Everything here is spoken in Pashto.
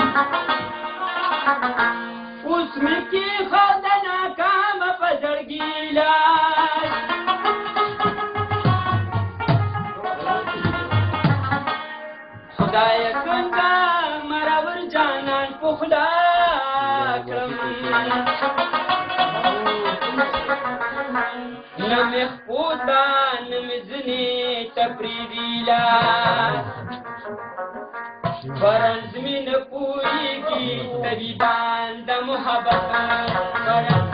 اوس مې کېښوده ناکامه په زړګي لاس خدایه څنګه مرور جانان په خوله کړم نه مې خپو ته نه مې ځینې ته پرېږدي لاس فرض مې نه پوهېږي طبیبان د محبت فرض